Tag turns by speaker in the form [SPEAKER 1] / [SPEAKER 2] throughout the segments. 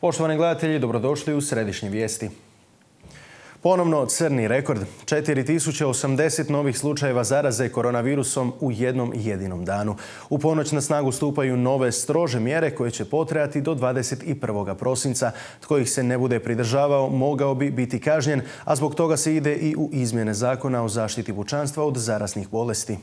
[SPEAKER 1] Poštovani gledatelji, dobrodošli u Središnje vijesti. Ponovno crni rekord. 4080 novih slučajeva zaraze koronavirusom u jednom jedinom danu. U ponoć na snagu stupaju nove strože mjere koje će potrajati do 21. prosinca. Tko ih se ne bude pridržavao mogao bi biti kažnjen, a zbog toga se ide i u izmjene zakona o zaštiti pučanstva od zaraznih bolesti.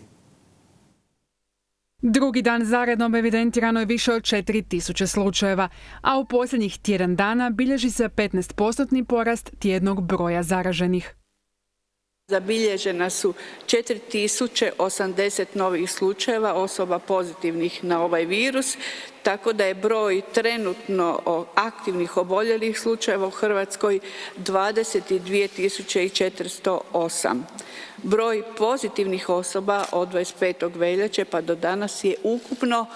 [SPEAKER 2] Drugi dan zaredom evidentirano je više od 4000 slučajeva, a u posljednjih tjedan dana bilježi se 15% porast tjednog broja zaraženih.
[SPEAKER 3] Zabilježena su 4080 novih slučajeva osoba pozitivnih na ovaj virus, tako da je broj trenutno aktivnih oboljelih slučajeva u Hrvatskoj 22.408. Broj pozitivnih osoba od 25. veljače pa do danas je ukupno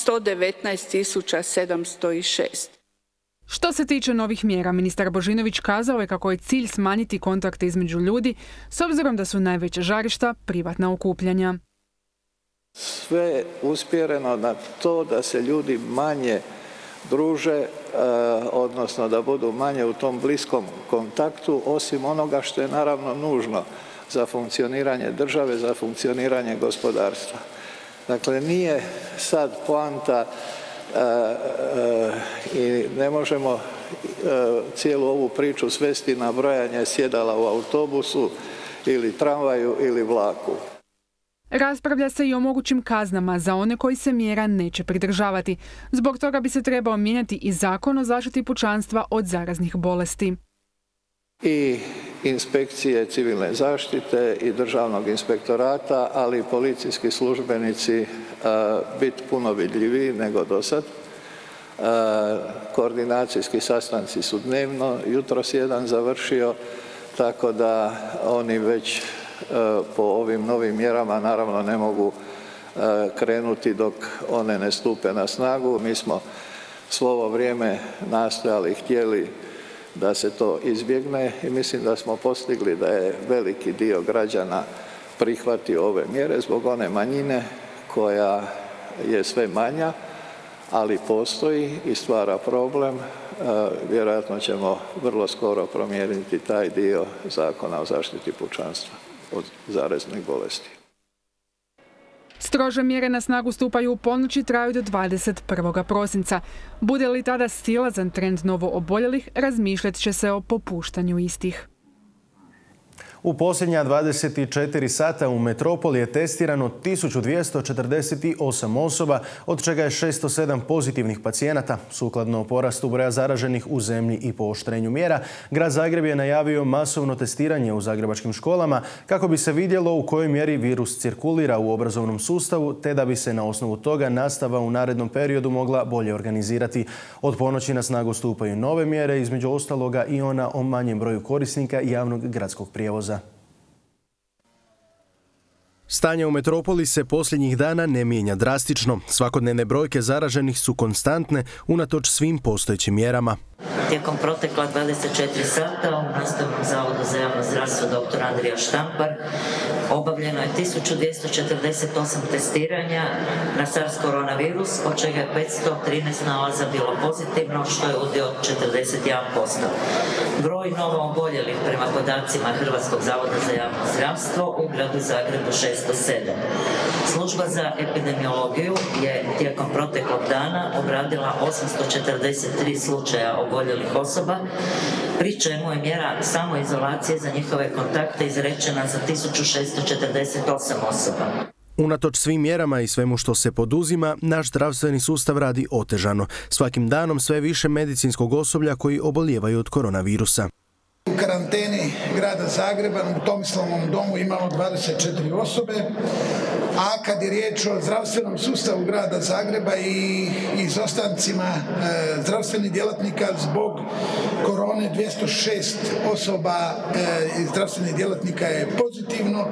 [SPEAKER 3] 119.706.
[SPEAKER 2] Što se tiče novih mjera, ministar Božinović kazao je kako je cilj smanjiti kontakte između ljudi, s obzirom da su najveća žarišta privatna okupljanja.
[SPEAKER 4] Sve usmjereno na to da se ljudi manje druže, odnosno da budu manje u tom bliskom kontaktu, osim onoga što je naravno nužno za funkcioniranje države, za funkcioniranje gospodarstva. Dakle, nije sad poanta i ne možemo cijelu ovu priču svesti na brojanje sjedala u autobusu ili tramvaju ili vlaku.
[SPEAKER 2] Raspravlja se i o mogućim kaznama za one koji se mjera neće pridržavati. Zbog toga bi se trebao mijenjati i Zakon o zaštiti pučanstva od zaraznih bolesti.
[SPEAKER 4] I inspekcije civilne zaštite i državnog inspektorata, ali i policijski službenici biti puno vidljiviji nego do sad. Koordinacijski sastanci su dnevno, jutros jedan završio, tako da oni već po ovim novim mjerama naravno ne mogu krenuti dok one ne stupe na snagu. Mi smo svo ovo vrijeme nastojali i htjeli da se to izbjegne i mislim da smo postigli da je veliki dio građana prihvatio ove mjere zbog one manjine koja je sve manja, ali postoji i stvara problem. Vjerojatno ćemo vrlo skoro promijeniti taj dio Zakona o zaštiti pučanstva od zaraznih bolesti.
[SPEAKER 2] Strože mjere na snagu stupaju u ponoć i traju do 21. prosinca. Bude li tada silazan trend novo oboljelih, razmišljat će se o popuštanju istih.
[SPEAKER 1] U posljednja 24 sata u metropoli je testirano 1248 osoba, od čega je 607 pozitivnih pacijenata. Sukladno porastu broja zaraženih u zemlji i pooštrenju mjera, Grad Zagreb je najavio masovno testiranje u zagrebačkim školama kako bi se vidjelo u kojoj mjeri virus cirkulira u obrazovnom sustavu, te da bi se na osnovu toga nastava u narednom periodu mogla bolje organizirati. Od ponoći na snagu stupaju nove mjere, između ostaloga i ona o manjem broju korisnika javnog gradskog prijevoza. Stanje u metropoli se posljednjih dana ne mijenja drastično. Svakodnevne brojke zaraženih su konstantne unatoč svim postojećim mjerama.
[SPEAKER 5] Tijekom protekla 24 sata u Nastavnom zavodu za javno zdravstvo dr. Andrija Štampar obavljeno je 1248 testiranja na SARS koronavirus, od čega je 513 nalaza bilo pozitivno, što je udio od 41%. Broj novo oboljelih prema podacima Hrvatskog zavoda za javno zdravstvo u gradu Zagrebu 607. Služba za epidemiologiju je tijekom proteklog dana obradila 843 slučaja oboljelih osoba, pri čemu je mjera samoizolacije za njihove kontakte izrečena za 1648 osoba.
[SPEAKER 1] Unatoč svim mjerama i svemu što se poduzima, naš zdravstveni sustav radi otežano. Svakim danom sve više medicinskog osoblja koji obolijevaju od koronavirusa.
[SPEAKER 6] U karanteni grada Zagreba u Tomislavovom domu imamo 24 osobe, a kad je riječ o zdravstvenom sustavu grada Zagreba i izostancima zdravstvenih djelatnika zbog korone, 206 osoba i zdravstvenih djelatnika je pozitivno,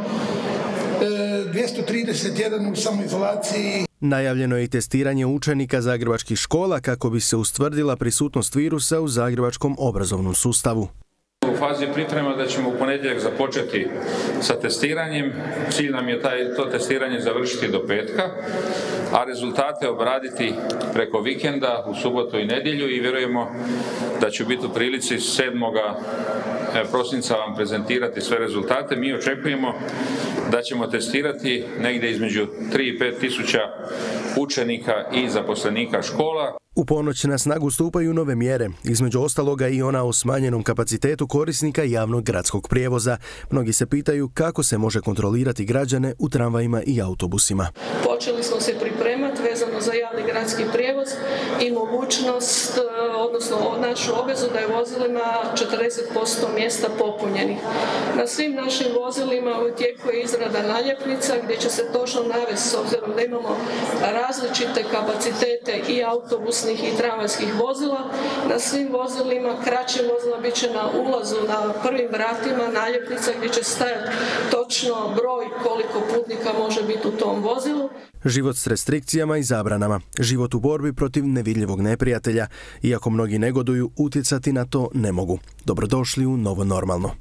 [SPEAKER 6] 231 u samoizolaciji.
[SPEAKER 1] Najavljeno je i testiranje učenika zagrebačkih škola kako bi se ustvrdila prisutnost virusa u zagrebačkom obrazovnom sustavu.
[SPEAKER 7] U fazi priprema da ćemo u ponedjeljak započeti sa testiranjem. Cilj nam je to testiranje završiti do petka, a rezultate obraditi preko vikenda u subotu i nedjelju i vjerujemo da će biti u prilici 7. prosinca vam prezentirati sve rezultate. Mi očekujemo da ćemo testirati negdje između 3 i 5 tisuća učenika i zaposlenika škola.
[SPEAKER 1] U ponoć na snagu stupaju nove mjere, između ostaloga i ona o smanjenom kapacitetu korisnika javnog gradskog prijevoza. Mnogi se pitaju kako se može kontrolirati građane u tramvajima i autobusima.
[SPEAKER 8] Počeli smo se pripremati vezano za javni gradski prijevoz i mogućnost, odnosno našu obvezu da je vozilima 40% mjesta popunjenih. Na svim našim vozilima u tijeku je izrada naljepnica gdje će se točno navesti, s obzirom da imamo različite kapacitete i autobusnih i tramvajskih vozila. Na svim vozilima, kraćim vozila, bit će na ulazu na prvim vratima naljepnica gdje će stajati točno broj koliko putnika može biti u tom vozilu.
[SPEAKER 1] Život s restrikcijama i zabranama. Život u borbi protiv nevidljivog neprijatelja. Iako mnogi negoduju, utjecati na to ne mogu. Dobrodošli u Novo normalno.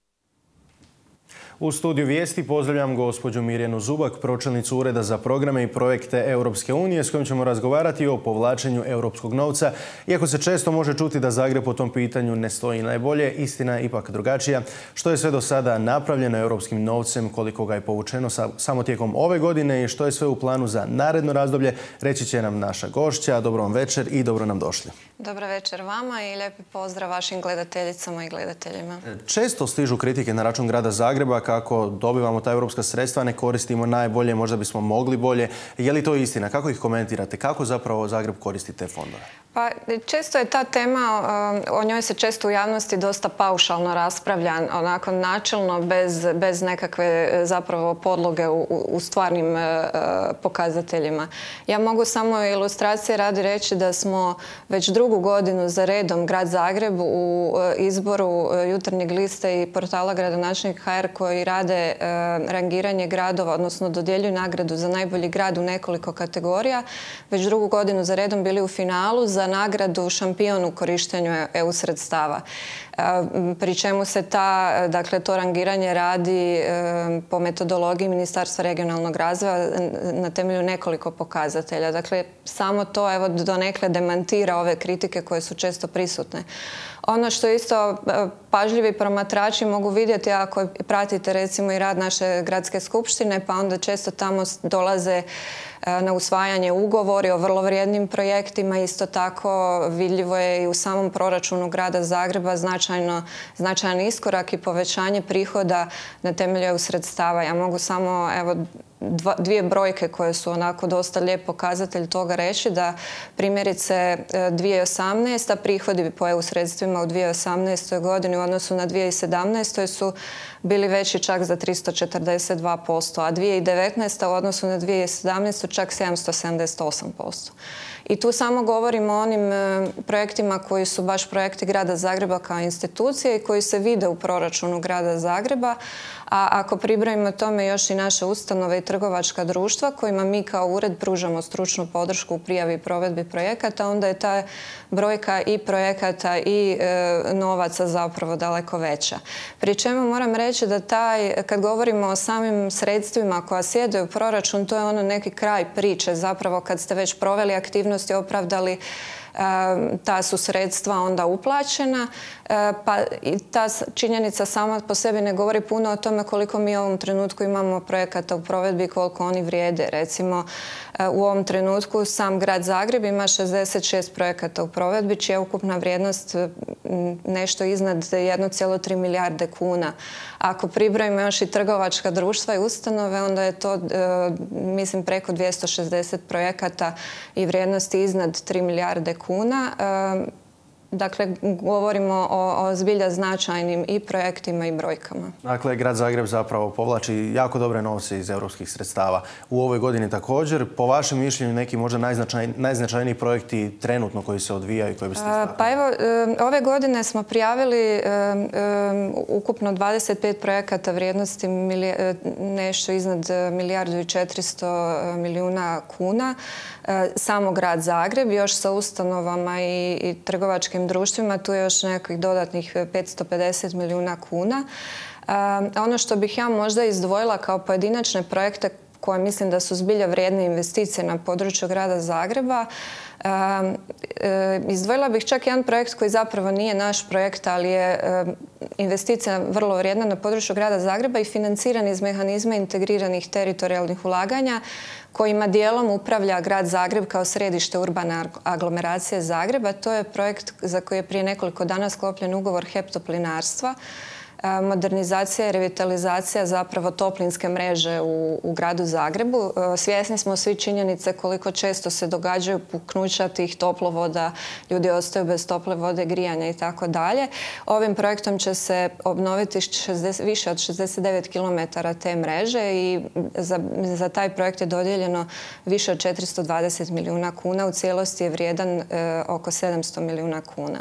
[SPEAKER 1] U studiju Vijesti pozdravljam gospođu Mirjanu Zubak, pročelnicu Ureda za programe i projekte Europske unije, s kojim ćemo razgovarati o povlačenju europskog novca. Iako se često može čuti da Zagreb po tom pitanju ne stoji najbolje, istina je ipak drugačija. Što je sve do sada napravljeno europskim novcem, koliko ga je povučeno samo tijekom ove godine i što je sve u planu za naredno razdoblje, reći će nam naša gošća. Dobro vam večer i dobro nam došli.
[SPEAKER 9] Dobro večer vama i lijepi pozdrav vašim gledateljicama i gledateljima.
[SPEAKER 1] Često stižu kritike na račun grada Zagreba kako dobivamo ta europska sredstva, ne koristimo najbolje, možda bismo mogli bolje. Je li to istina? Kako ih komentirate? Kako zapravo Zagreb koristi te fondove?
[SPEAKER 9] Pa često je ta tema, o njoj se često u javnosti dosta paušalno raspravlja, onako načelno, bez nekakve zapravo podloge u stvarnim pokazateljima. Ja mogu samo ilustracije radi reći da smo već drugu godinu za redom grad Zagreb u izboru Jutarnjeg lista i portala Gradonačelnik.hr koji rade rangiranje gradova, odnosno dodjeljuju nagradu za najbolji grad u nekoliko kategorija, već drugu godinu za redom bili u finalu za nagradu šampion u korištenju EU sredstava. Pri čemu se to rangiranje radi po metodologiji Ministarstva regionalnog razvoja na temelju nekoliko pokazatelja. Dakle, samo to donekle demantira ove kritike koje su često prisutne. Ono što isto pažljivi promatrači mogu vidjeti ako pratite recimo i rad naše gradske skupštine, pa onda često tamo dolaze na usvajanje ugovori o vrlo vrijednim projektima. Isto tako vidljivo je i u samom proračunu grada Zagreba značajan iskorak i povećanje prihoda na temelju EU sredstava. Ja mogu samo dvije brojke koje su onako dosta lijep pokazatelj toga reći, da primjerice 2018. prihodi po EU sredstvima u 2018. godini u odnosu na 2017. su bili veći čak za 342%, a 2019. u odnosu na 2017. čak 778%. I tu samo govorimo o onim projektima koji su baš projekti grada Zagreba kao institucije i koji se vide u proračunu grada Zagreba, a ako pribrojimo tome još i naše ustanove i trgovačka društva kojima mi kao ured pružamo stručnu podršku u prijavi i provedbi projekata, onda je ta brojka i projekata i novaca zapravo daleko veća. Pri čemu moram reći da kad govorimo o samim sredstvima koja sjede u proračun, to je ono neki kraj priče. Zapravo kad ste već proveli aktivnosti, opravdali, ta su sredstva onda uplaćena, pa i ta činjenica sama po sebi ne govori puno o tome koliko mi u ovom trenutku imamo projekata u provedbi i koliko oni vrijede. Recimo, u ovom trenutku sam grad Zagreb ima 66 projekata u provedbi, čija je ukupna vrijednost nešto iznad 1,3 milijarde kuna. Ako pribrojimo još i trgovačka društva i ustanove, onda je to, mislim, preko 260 projekata i vrijednosti iznad 3 milijarde kuna. Dakle, govorimo o zbilja značajnim i projektima i brojkama.
[SPEAKER 1] Dakle, grad Zagreb zapravo povlači jako dobre novce iz europskih sredstava. U ovoj godini također. Po vašem mišljenju neki možda najznačajniji projekti trenutno koji se odvijaju i koji biste istaknuli?
[SPEAKER 9] Pa evo, ove godine smo prijavili ukupno 25 projekata vrijednosti nešto iznad 1,4 milijuna kuna. Samo grad Zagreb, još sa ustanovama i trgovačkim trgovačkim društvima, tu je još nekih dodatnih 550 milijuna kuna. Ono što bih ja možda izdvojila kao pojedinačne projekte koje mislim da su zbilja vrijedne investicije na području grada Zagreba, izdvojila bih čak jedan projekt koji zapravo nije naš projekt, ali je investicija vrlo vrijedna na području grada Zagreba i financiran iz mehanizma integriranih teritorijalnih ulaganja kojima dijelom upravlja grad Zagreb kao središte urbane aglomeracije Zagreba. To je projekt za koji je prije nekoliko dana sklopljen ugovor HEP Toplinarstva. Modernizacija i revitalizacija zapravo toplinske mreže u gradu Zagrebu. Svjesni smo svi činjenice koliko često se događaju puknuća tih toplovoda, ljudi ostaju bez tople vode, grijanja i tako dalje. Ovim projektom će se obnoviti više od 69 km te mreže i za taj projekt je dodijeljeno više od 420 milijuna kuna. U cijelosti je vrijedan oko 700 milijuna kuna.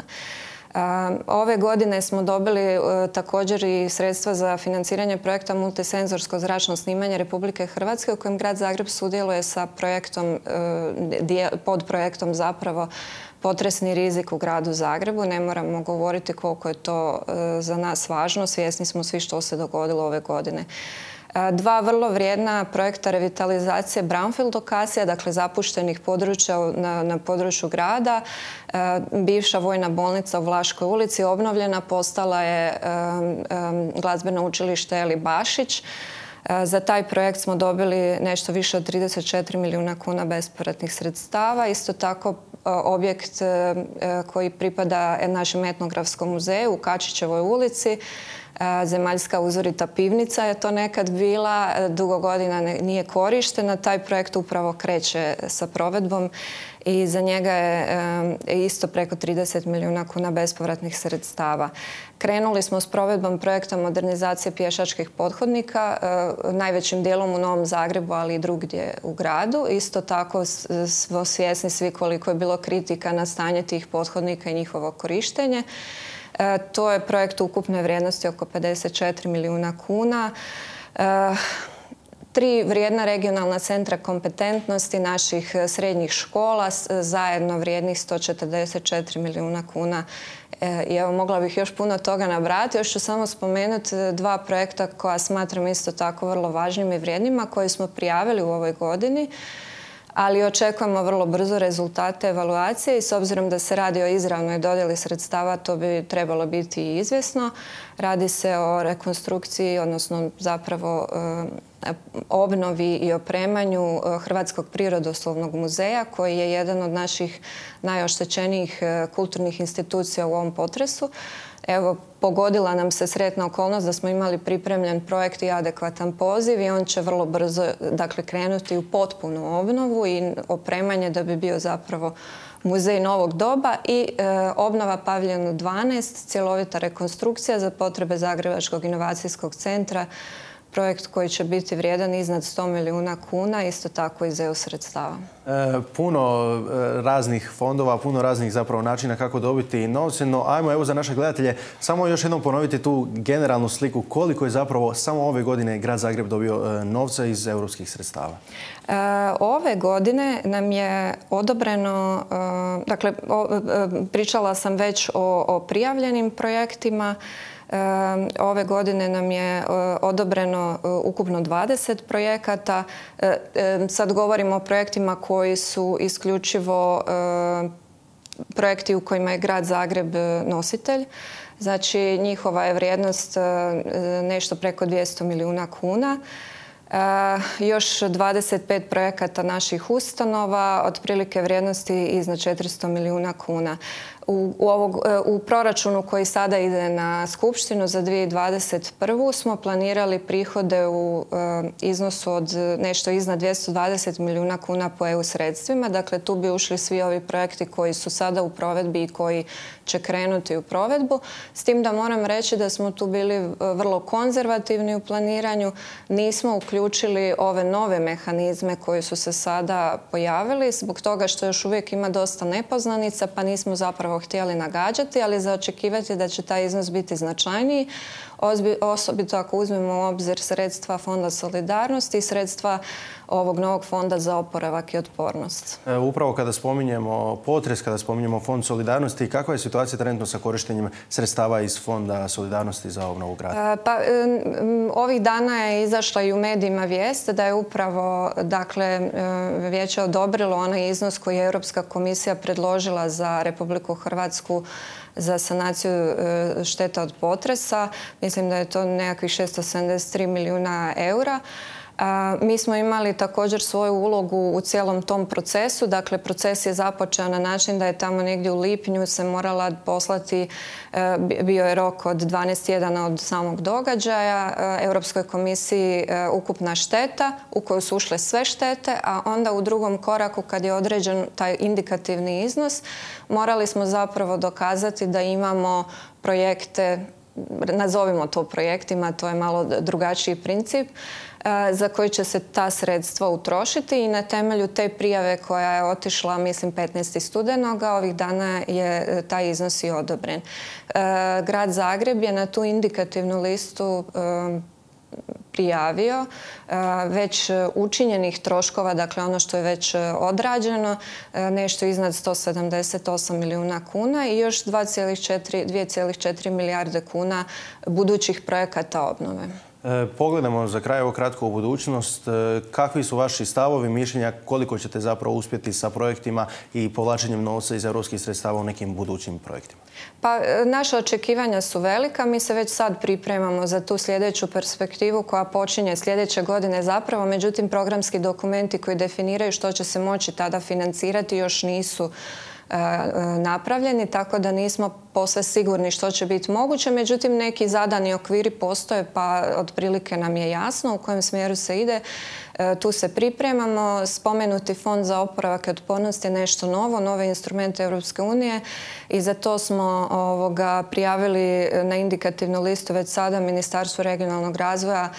[SPEAKER 9] Ove godine smo dobili također i sredstva za financiranje projekta multisenzorsko zračno snimanje Republike Hrvatske u kojem grad Zagreb sudjeluje sa projektom, pod projektom zapravo potresni rizik u gradu Zagrebu. Ne moramo govoriti koliko je to za nas važno. Svjesni smo svi što se dogodilo ove godine. Dva vrlo vrijedna projekta revitalizacije brownfield lokacija, dakle zapuštenih područja na području grada. Bivša vojna bolnica u Vlaškoj ulici obnovljena, postala je glazbeno učilište Eli Bašić. Za taj projekt smo dobili nešto više od 34 milijuna kuna bespovratnih sredstava. Isto tako objekt koji pripada našem etnografskom muzeju u Kačićevoj ulici. Zemaljska uzorita pivnica je to nekad bila, dugo godina nije korištena. Taj projekt upravo kreće sa provedbom i za njega je isto preko 30 milijuna kuna bespovratnih sredstava. Krenuli smo s provedbom projekta modernizacije pješačkih pothodnika, najvećim dijelom u Novom Zagrebu, ali i drugdje u gradu. Isto tako smo svjesni svi koliko je bilo kritika na stanje tih pothodnika i njihovo korištenje. To je projekt ukupne vrijednosti oko 54 milijuna kuna. 3 vrijedna regionalna centra kompetentnosti naših srednjih škola, zajedno vrijednih 144 milijuna kuna. I evo, mogla bih još puno toga nabrati. Još ću samo spomenuti 2 projekta koja smatram isto tako vrlo važnim i vrijednima koje smo prijavili u ovoj godini, ali očekujemo vrlo brzo rezultate evaluacije i s obzirom da se radi o izravnoj dodjeli sredstava, to bi trebalo biti i izvjesno. Radi se o rekonstrukciji, odnosno zapravo obnovi i opremanju Hrvatskog prirodoslovnog muzeja, koji je jedan od naših najoštećenijih kulturnih institucija u ovom potresu. Evo, pogodila nam se sretna okolnost da smo imali pripremljen projekt i adekvatan poziv i on će vrlo brzo, dakle, krenuti u potpunu obnovu i opremanje da bi bio zapravo muzej novog doba i obnova paviljona 12, cjelovita rekonstrukcija za potrebe Zagrebačkog inovacijskog centra, projekt koji će biti vrijedan iznad 100 milijuna kuna, isto tako iz EU sredstava.
[SPEAKER 1] Puno raznih fondova, puno raznih zapravo načina kako dobiti novce, no ajmo evo za naše gledatelje samo još jednom ponoviti tu generalnu sliku koliko je zapravo samo ove godine grad Zagreb dobio novca iz europskih sredstava.
[SPEAKER 9] Ove godine nam je odobreno, dakle pričala sam već o prijavljenim projektima. Ove godine nam je odobreno ukupno 20 projekata. Sad govorimo o projektima koji su isključivo projekti u kojima je grad Zagreb nositelj. Znači, njihova je vrijednost nešto preko 200 milijuna kuna. Još 25 projekata naših ustanova, otprilike vrijednosti iznad 400 milijuna kuna. U proračunu koji sada ide na Skupštinu za 2021. smo planirali prihode u iznosu od nešto iznad 220 milijuna kuna po EU sredstvima. Dakle, tu bi ušli svi ovi projekti koji su sada u provedbi i koji će krenuti u provedbu. S tim da moram reći da smo tu bili vrlo konzervativni u planiranju. Nismo uključili ove nove mehanizme koji su se sada pojavili zbog toga što još uvijek ima dosta nepoznanica, pa nismo zapravo zapravo htjeli nagađati, ali za očekivati da će taj iznos biti značajniji, osobito ako uzmemo u obzir sredstva Fonda solidarnosti i sredstva ovog novog Fonda za oporavak i otpornost.
[SPEAKER 1] Upravo kada spominjemo potres, kada spominjemo Fond solidarnosti, kakva je situacija trenutno sa korištenjem sredstava iz Fonda solidarnosti za obnovu grada?
[SPEAKER 9] Ovih dana je izašla i u medijima vijest da je upravo vijeće odobrilo onaj iznos koji je Europska komisija predložila za Republiku Hrvatsku za sanaciju šteta od potresa. Mislim da je to nekakvih 673 milijuna eura. Mi smo imali također svoju ulogu u cijelom tom procesu. Dakle, proces je započeo na način da je tamo negdje u lipnju se morala poslati, bio je rok od 12 tjedana od samog događaja, Europskoj komisiji ukupna šteta u koju su ušle sve štete, a onda u drugom koraku kad je određen taj indikativni iznos, morali smo zapravo dokazati da imamo projekte, nazovimo to projektima, to je malo drugačiji princip, za koji će se ta sredstva utrošiti i na temelju te prijave koja je otišla, mislim, 15. studenoga, ovih dana je taj iznos i odobren. Grad Zagreb je na tu indikativnu listu prijavio već učinjenih troškova, dakle ono što je već odrađeno, nešto iznad 178 milijuna kuna i još 2,4 milijarde kuna budućih projekata obnove.
[SPEAKER 1] Pogledamo za kraj ovo kratko u budućnost. Kakvi su vaši stavovi, mišljenja, koliko ćete zapravo uspjeti sa projektima i povlačenjem novca iz europskih sredstava u nekim budućim projektima?
[SPEAKER 9] Pa, naša očekivanja su velika. Mi se već sad pripremamo za tu sljedeću perspektivu koja počinje sljedeće godine zapravo. Međutim, programski dokumenti koji definiraju što će se moći tada financirati još nisu napravljeni, tako da nismo posve sigurni što će biti moguće. Međutim, neki zadani okviri postoje, pa otprilike nam je jasno u kojem smjeru se ide. Tu se pripremamo. Spomenuti Fond za oporavak i otpornost je nešto novo, nove instrumente Europske unije i za to smo prijavili na indikativnu listu već sada Ministarstvu regionalnog razvoja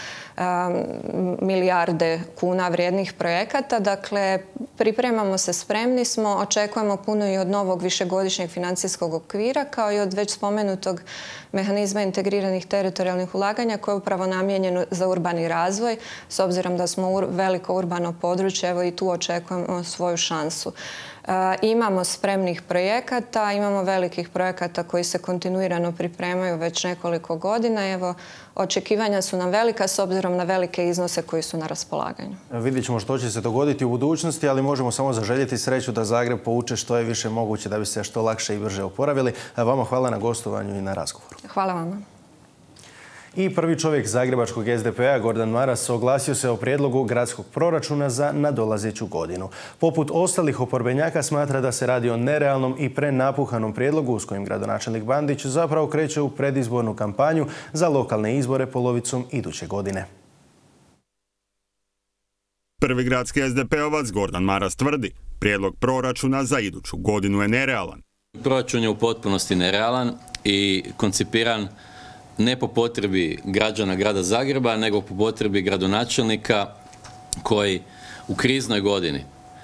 [SPEAKER 9] milijarde kuna vrijednih projekata. Dakle, pripremamo se, spremni smo, očekujemo puno i od novog višegodišnjeg financijskog okvira, kao i od već spomenutog mehanizma integriranih teritorijalnih ulaganja koji je upravo namijenjen za urbani razvoj, s obzirom da smo veliko urbano područje, evo i tu očekujemo svoju šansu. Imamo spremnih projekata, imamo velikih projekata koji se kontinuirano pripremaju već nekoliko godina. Evo, očekivanja su nam velika s obzirom na velike iznose koji su na raspolaganju.
[SPEAKER 1] Vidjet ćemo što će se dogoditi u budućnosti, ali možemo samo zaželjeti sreću da Zagreb povuče što je više moguće da bi se što lakše i brže oporavili. Vama hvala na gostovanju i na razgovoru.
[SPEAKER 9] Hvala vama.
[SPEAKER 1] I prvi čovjek zagrebačkog SDP-a, Gordan Maras, oglasio se o prijedlogu gradskog proračuna za nadolazeću godinu. Poput ostalih oporbenjaka smatra da se radi o nerealnom i prenapuhanom prijedlogu s kojim gradonačelnik Bandić zapravo kreće u predizbornu kampanju za lokalne izbore polovicom iduće godine.
[SPEAKER 10] Prvi gradski SDP-ovac Gordan Maras tvrdi, prijedlog proračuna za iduću godinu je nerealan.
[SPEAKER 11] Proračun je u potpunosti nerealan i koncipiran ne po potrebi građana grada Zagreba, nego po potrebi gradonačelnika koji u kriznoj godini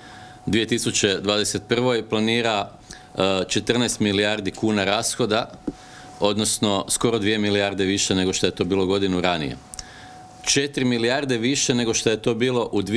[SPEAKER 11] 2021. planira 14 milijardi kuna rashoda, odnosno skoro 2 milijarde više nego što je to bilo godinu ranije. 4 milijarde više nego što je to bilo u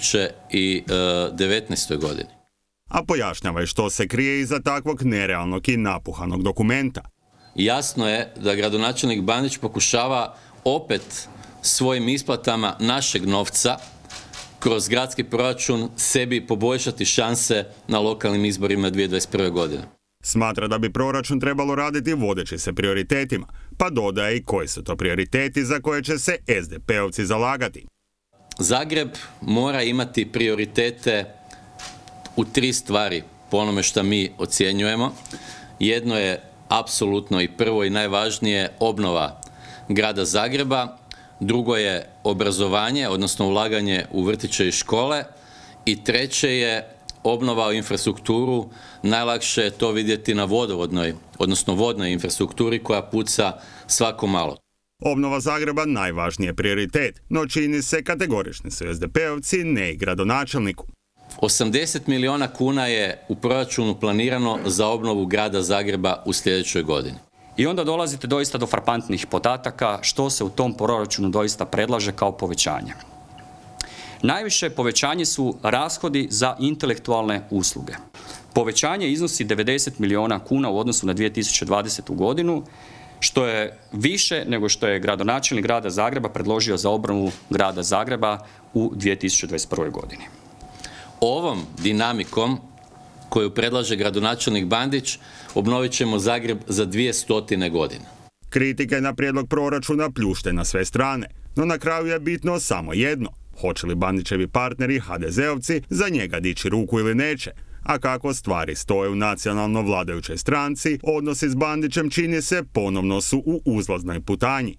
[SPEAKER 11] 2019. godini.
[SPEAKER 10] A pojašnjava i što se krije iza takvog nerealnog i napuhanog dokumenta.
[SPEAKER 11] Jasno je da gradonačelnik Bandić pokušava opet svojim isplatama našeg novca kroz gradski proračun sebi poboljšati šanse na lokalnim izborima 2021. godine.
[SPEAKER 10] Smatra da bi proračun trebalo raditi vodeći se prioritetima, pa dodaje i koji su to prioriteti za koje će se SDP-ovci zalagati.
[SPEAKER 11] Zagreb mora imati prioritete u 3 stvari po onome što mi ocjenjujemo. Jedno je apsolutno i prvo i najvažnije obnova grada Zagreba, drugo je obrazovanje, odnosno ulaganje u vrtiće i škole i treće je obnova u infrastrukturu. Najlakše je to vidjeti na vodovodnoj, odnosno vodnoj infrastrukturi koja puca svako malo.
[SPEAKER 10] Obnova Zagreba najvažniji je prioritet, no čini se kategorični su SDP-ovci, ne i gradonačelniku.
[SPEAKER 11] 80 milijuna kuna je u proračunu planirano za obnovu grada Zagreba u sljedećoj godini.
[SPEAKER 12] I onda dolazite doista do frapantnih podataka što se u tom proračunu doista predlaže kao povećanje. Najviše povećanje su rashodi za intelektualne usluge. Povećanje iznosi 90 milijuna kuna u odnosu na 2020. godinu, što je više nego što je gradonačelnik grada Zagreba predložio za obnovu grada Zagreba u 2021. godini.
[SPEAKER 11] Ovom dinamikom koju predlaže gradonačelnik Bandić obnovit ćemo Zagreb za 200 godina.
[SPEAKER 10] Kritike na prijedlog proračuna pljušte na sve strane, no na kraju je bitno samo jedno. Hoće li Bandićevi partneri HDZ-ovci za njega dići ruku ili neće? A kako stvari stoje u nacionalno vladajućoj stranci, odnosi s Bandićem čini se ponovno su u uzlaznoj putanji.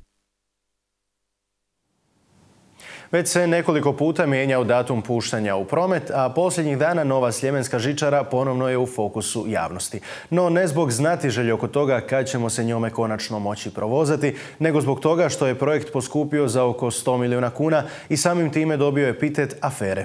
[SPEAKER 1] Već se nekoliko puta mijenjao datum puštanja u promet, a posljednjih dana nova sljemenska žičara ponovno je u fokusu javnosti. No ne zbog znatiželje oko toga kad ćemo se njome konačno moći provozati, nego zbog toga što je projekt poskupio za oko 100 milijuna kuna i samim time dobio epitet afere.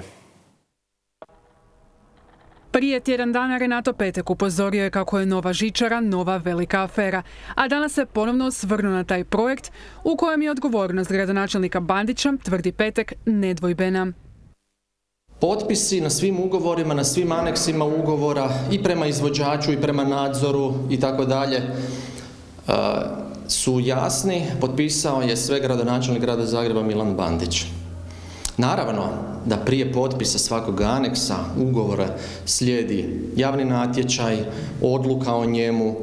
[SPEAKER 2] Prije tjedan dana Renato Petek upozorio je kako je nova žičara nova velika afera, a danas se ponovno osvrnuo na taj projekt u kojem je odgovornost gradonačelnika Bandića, tvrdi Petek, nedvojbena.
[SPEAKER 13] Potpisi na svim ugovorima, na svim aneksima ugovora i prema izvođaču i prema nadzoru i tako dalje su jasni. Potpisao je sve gradonačelnik grada Zagreba Milan Bandić. Naravno da prije potpisa svakog aneksa ugovora slijedi javni natječaj, odluka o njemu.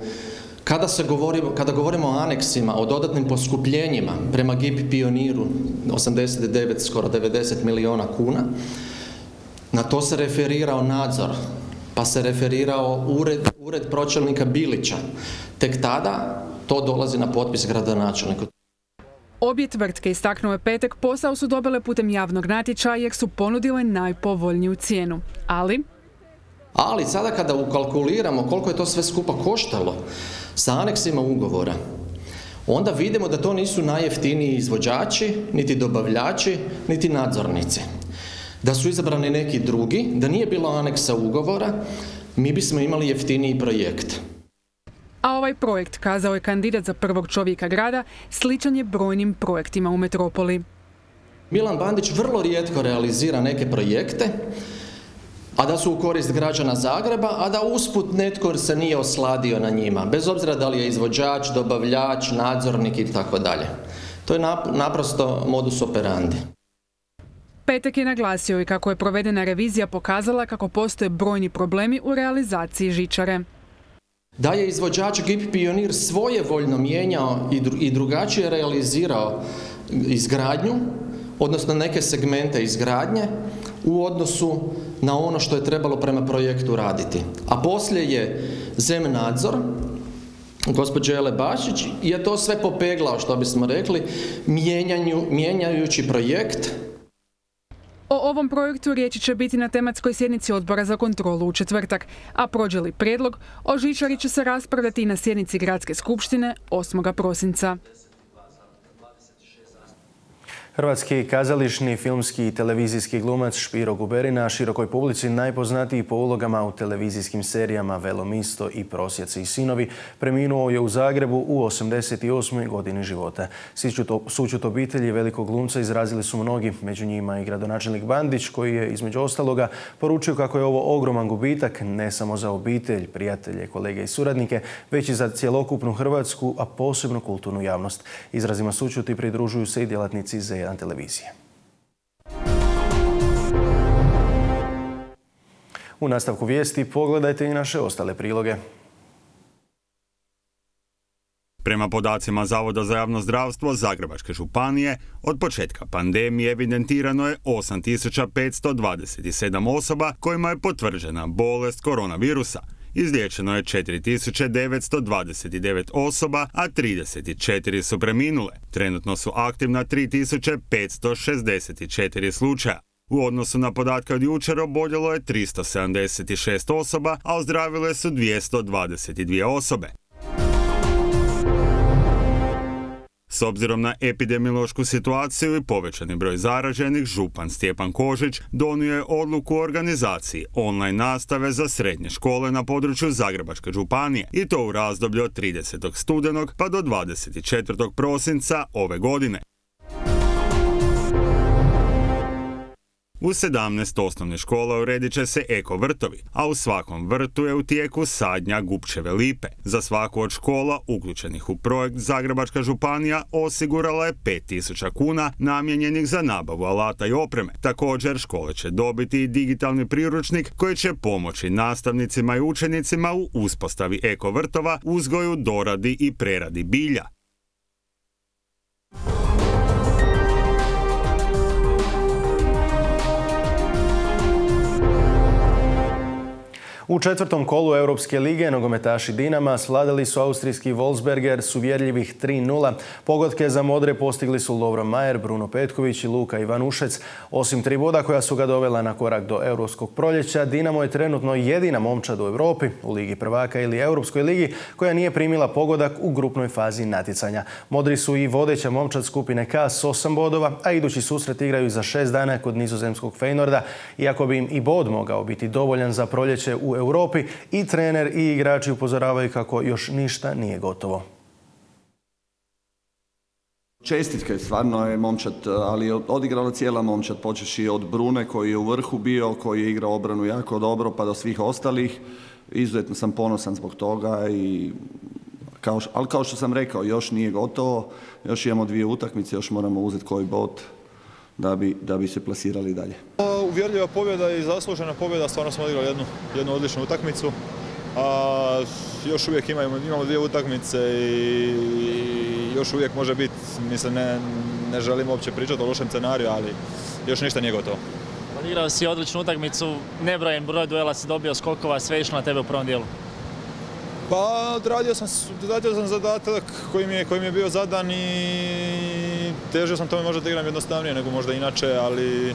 [SPEAKER 13] Kada govorimo o aneksima, o dodatnim poskupljenjima prema GIP Pioniru 89, skoro 90 milijuna kuna, na to se referirao nadzor, pa se referirao ured pročelnika Bilića. Tek tada to dolazi na potpis gradonačelniku.
[SPEAKER 2] Obje tvrtke, istaknuo je Petek, posao su dobile putem javnog natječaja jer su ponudile najpovoljniju cijenu. Ali
[SPEAKER 13] sada kada ukalkuliramo koliko je to sve skupa koštalo sa aneksima ugovora, onda vidimo da to nisu najjeftiniji izvođači, niti dobavljači, niti nadzornici. Da su izabrani neki drugi, da nije bilo aneksa ugovora, mi bismo imali jeftiniji projekt.
[SPEAKER 2] A ovaj projekt, kazao je kandidat za prvog čovjeka grada, sličan je brojnim projektima u metropoli.
[SPEAKER 13] Milan Bandić vrlo rijetko realizira neke projekte, a da su u korist građana Zagreba, a da usput netko se nije osladio na njima, bez obzira da li je izvođač, dobavljač, nadzornik i tako dalje. To je naprosto modus operandi.
[SPEAKER 2] Petek je naglasio i kako je provedena revizija pokazala kako postoje brojni problemi u realizaciji žičare.
[SPEAKER 13] Da je izvođač GIP Pionir svojevoljno mijenjao i drugačije realizirao izgradnju, odnosno neke segmente izgradnje, u odnosu na ono što je trebalo prema projektu raditi. A poslije je Zemnadzor, gospođe Ele Bašić, je to sve popeglao, što bismo rekli, mijenjajući projekt.
[SPEAKER 2] O ovom projektu riječi će biti na tematskoj sjednici Odbora za kontrolu u četvrtak, a prođe li prijedlog, o žičari će se raspravljati i na sjednici Gradske skupštine 8. prosinca.
[SPEAKER 1] Hrvatski kazališni, filmski i televizijski glumac Špiro Guberina širokoj publici najpoznatiji po ulogama u televizijskim serijama Velom isto i Prosjaci i sinovi, preminuo je u Zagrebu u 88. godini života. Sućut obitelji velikog glumca izrazili su mnogi, među njima i gradonačelnik Bandić, koji je između ostaloga poručio kako je ovo ogroman gubitak ne samo za obitelj, prijatelje, kolege i suradnike, već i za cjelokupnu hrvatsku, a posebno kulturnu javnost. Izrazima sućuti pridružuju se i djelatnici Z1 televizije. U nastavku vijesti pogledajte i naše ostale priloge.
[SPEAKER 10] Prema podacima Zavoda za javno zdravstvo Zagrebačke županije, od početka pandemije evidentirano je 8.527 osoba kojima je potvrđena bolest koronavirusa. Izliječeno je 4.929 osoba, a 34 su preminule. Trenutno su aktivna 3.564 slučaja. U odnosu na podatke od jučer oboljelo je 376 osoba, a ozdravile su 222 osobe. S obzirom na epidemiološku situaciju i povećani broj zaraženih, župan Stjepan Kožić donio je odluku o organizaciji online nastave za srednje škole na području Zagrebačke županije i to u razdoblju od 30. studenog pa do 24. prosinca ove godine. U 17 osnovnih škola uredit će se eko vrtovi, a u svakom vrtu je u tijeku sadnja gubčeve lipe. Za svaku od škola uključenih u projekt Zagrebačka županija osigurala je 5.000 kuna namijenjenih za nabavu alata i opreme. Također škole će dobiti i digitalni priručnik koji će pomoći nastavnicima i učenicima u uspostavi eko vrtova, uzgoju, doradi i preradi bilja.
[SPEAKER 1] U četvrtom kolu Europske lige nogometaši Dinama svladali su austrijski Wolfsberger s uvjerljivih 3:0. Pogodke za modre postigli su Lovro Majer, Bruno Petković i Luka Ivanušec. Osim 3 boda koja su ga dovela na korak do Europskog proljeća, Dinamo je trenutno jedina momčad u Europi, u Ligi prvaka ili Europskoj ligi, koja nije primila pogodak u grupnoj fazi natjecanja. Modri su i vodeća momčad skupine K s 8 bodova, a idući susret igraju za 6 dana kod nizozemskog Feynorda. Iako bi im i bod mogao biti dovoljan za proljeće u Europi, i trener i igrači upozoravaju kako još ništa nije gotovo.
[SPEAKER 14] Čestitke, stvarno je momčad, ali je odigrala cijela momčad, počeši od Brune koji je u vrhu bio, koji je igrao obranu jako dobro, pa do svih ostalih. Izuzetno sam ponosan zbog toga, ali kao što sam rekao, još nije gotovo, još imamo 2 utakmice, još moramo uzeti koji bod da bi se plasirali dalje.
[SPEAKER 15] Uvjerljiva pobjeda i zaslužena pobjeda, stvarno smo odigrali jednu odličnu utakmicu. Još uvijek imamo 2 utakmice i još uvijek može biti, mislim, ne želim uopće pričati o lošem scenariju, ali još ništa nije gotovo.
[SPEAKER 16] Odigrao si odličnu utakmicu, nebrojen broj duela si dobio, skokova, sve išlo na tebe u prvom dijelu.
[SPEAKER 15] Pa odradio sam zadatak koji mi je bio zadan i težio sam tome možda da igram jednostavnije nego možda inače, ali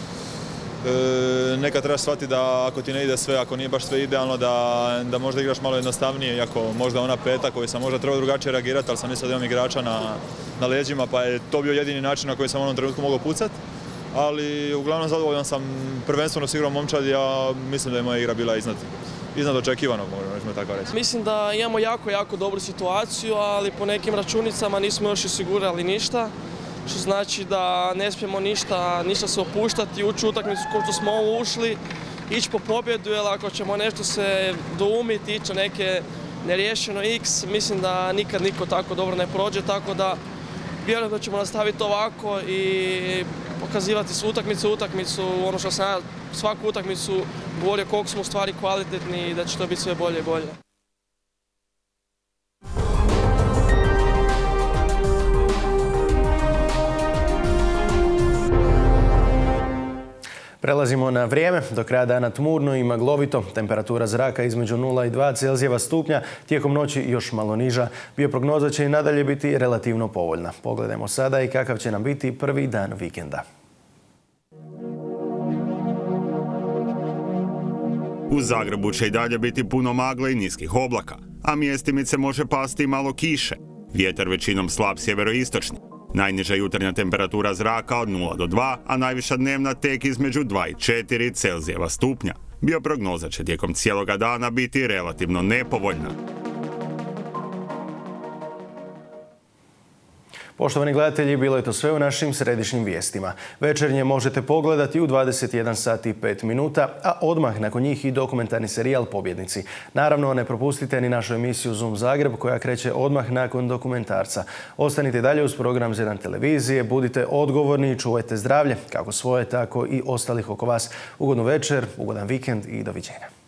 [SPEAKER 15] nekad trebaš shvatiti da ako ti ne ide sve, ako nije baš sve idealno, da možda igraš malo jednostavnije, iako možda ona peta koju sam možda trebao drugačije reagirati, ali sam mislio da imam igrača na leđima, pa je to bio jedini način na koji sam u onom trenutku mogao pucati. Ali uglavnom zadovoljan sam, prvenstveno s igrom momčad, ja mislim da je moja igra bila iznad očekivanog, možemo tako reći.
[SPEAKER 17] Mislim da imamo jako dobru situaciju, ali po nekim računicama nismo još osigurali ništa, što znači da ne smijemo ništa se opuštati, ući u utakmicu kao što smo ovo ušli, ići po pobjedu, jer ako ćemo nešto se doumiti, ići na neke neriješeno X, mislim da nikad niko tako dobro ne prođe, tako da vjerujem da ćemo nastaviti ovako i pokazivati s utakmicu, ono što sam ja svaku utakmicu govorio koliko smo u stvari kvalitetni i da će to biti sve bolje i bolje.
[SPEAKER 1] Prelazimo na vrijeme. Do kraja dana tmurno i maglovito. Temperatura zraka između 0 i 2 Celzijeva stupnja. Tijekom noći još malo niža. Bioprognoza će i nadalje biti relativno povoljna. Pogledajmo sada i kakav će nam biti prvi dan vikenda.
[SPEAKER 10] U Zagrebu će i dalje biti puno magle i niskih oblaka, a mjestimice može pasti i malo kiše. Vjetar većinom slab sjeveroistočni. Najniža jutarnja temperatura zraka od 0 do 2, a najviša dnevna tek između 2 i 4 Celzijeva stupnja. Bioprognoza će tijekom cijeloga dana biti relativno nepovoljna.
[SPEAKER 1] Poštovani gledatelji, bilo je to sve u našim središnjim vijestima. Večernje možete pogledati u 21 sat i 5 minuta, a odmah nakon njih i dokumentarni serijal Pobjednici. Naravno, ne propustite ni našu emisiju Zoom Zagreb koja kreće odmah nakon dokumentarca. Ostanite dalje uz program Z1 televizije, budite odgovorni i čuvajte zdravlje, kako svoje, tako i ostalih oko vas. Ugodnu večer, ugodan vikend i doviđenja.